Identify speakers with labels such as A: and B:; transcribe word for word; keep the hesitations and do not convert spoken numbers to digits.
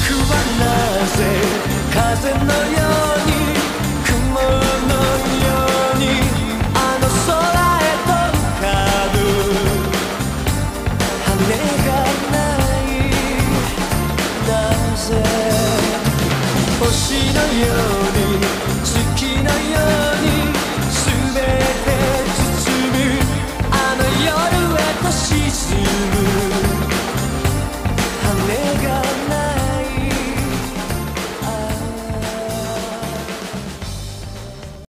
A: はなぜ風のように雲のようにあの空へと浮かぶ羽がないなぜ星のように月のように